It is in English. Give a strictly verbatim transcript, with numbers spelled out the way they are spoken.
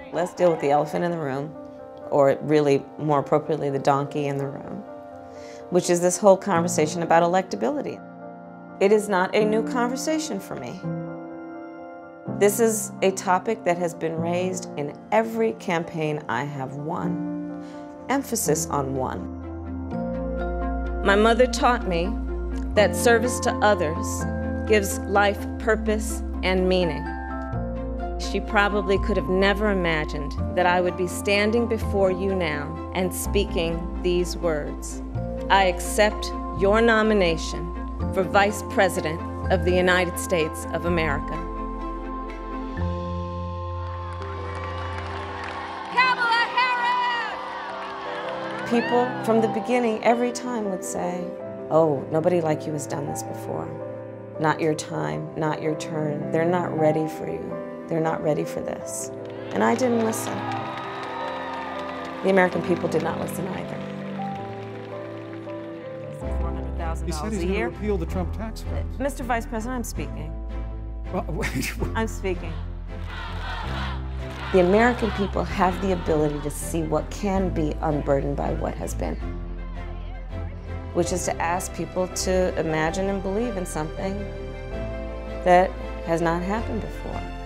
Let's deal with the elephant in the room, or really, more appropriately, the donkey in the room, which is this whole conversation about electability. It is not a new conversation for me. This is a topic that has been raised in every campaign I have won. Emphasis on won. My mother taught me that service to others gives life purpose and meaning. She probably could have never imagined that I would be standing before you now and speaking these words. I accept your nomination for Vice President of the United States of America. Kamala Harris! People from the beginning every time would say, oh, nobody like you has done this before. Not your time, not your turn. They're not ready for you. They're not ready for this. And I didn't listen. The American people did not listen either. four hundred thousand dollars He said he's a year. going to repeal the Trump tax cuts. Mister Vice President, I'm speaking. Well, wait. I'm speaking. The American people have the ability to see what can be unburdened by what has been, which is to ask people to imagine and believe in something that has not happened before.